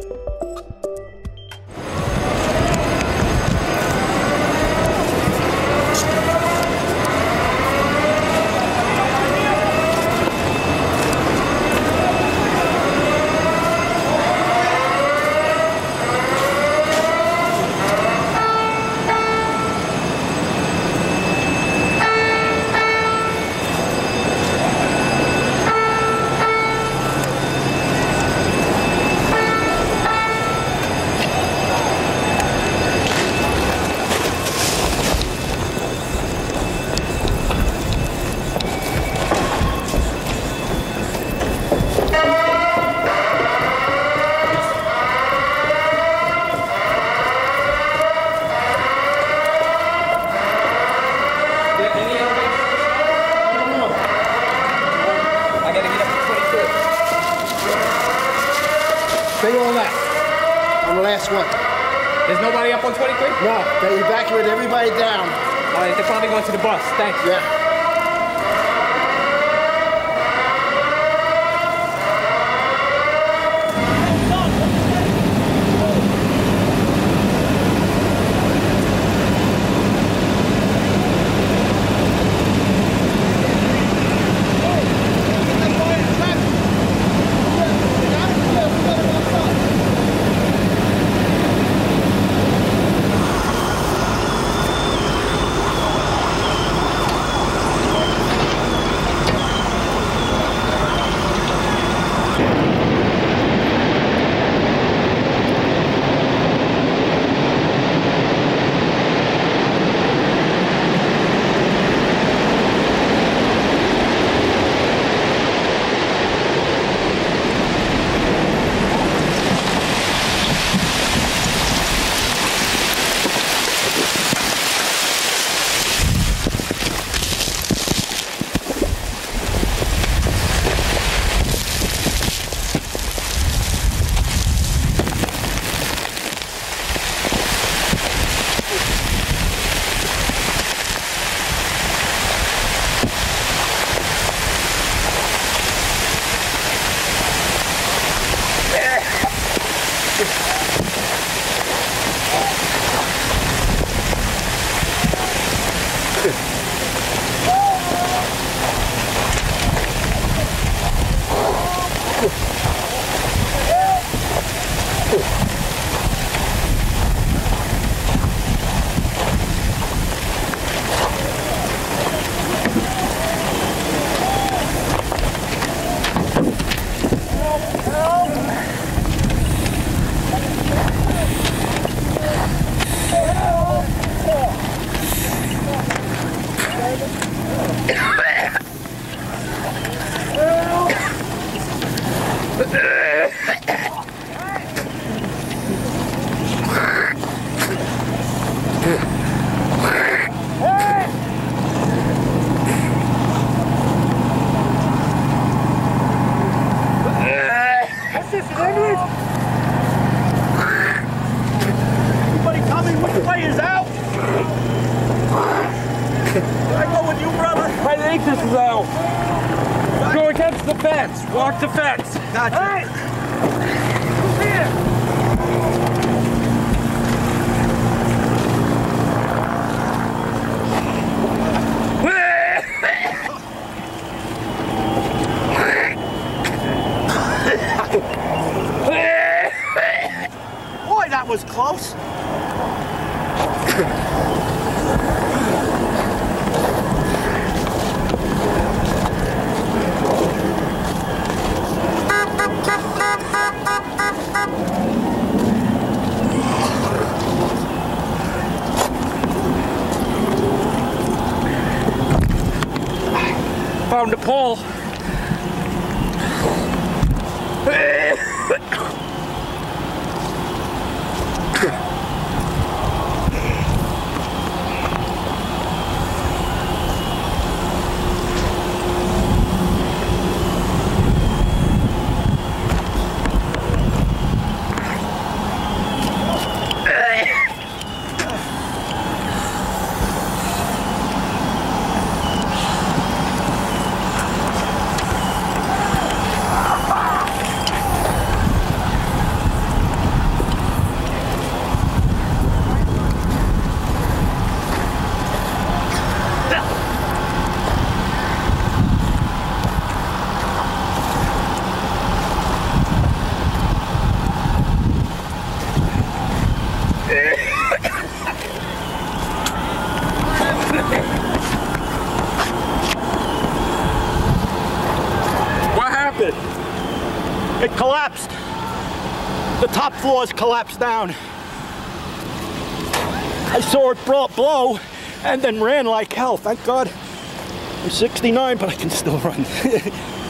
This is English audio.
They all left. I'm the last one. There's nobody up on 23? No, they evacuated everybody down. All right, they're probably going to the bus. Thanks. Yeah. Walk the fence. Gotcha. Hey! Come here. Boy, that was close. Found the pole. It collapsed. The top floors collapsed down. I saw it blow and then ran like hell. Thank God I'm 69, but I can still run.